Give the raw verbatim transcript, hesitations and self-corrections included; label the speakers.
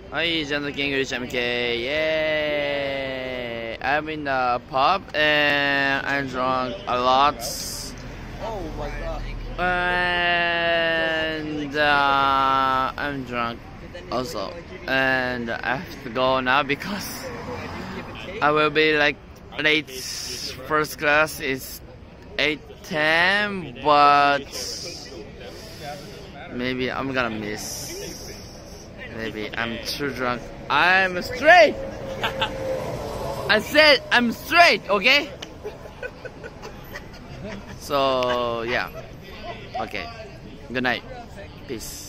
Speaker 1: Hi, Jason English M K. Yay! I'm in the pub and I drunk a lot.
Speaker 2: Oh my god.
Speaker 1: And uh, I'm drunk also. And I have to go now because I will be like late. First class is eight ten, but maybe I'm gonna miss. Maybe I'm too drunk. I'm straight! I said I'm straight, okay? So, yeah. Okay. Good night. Peace.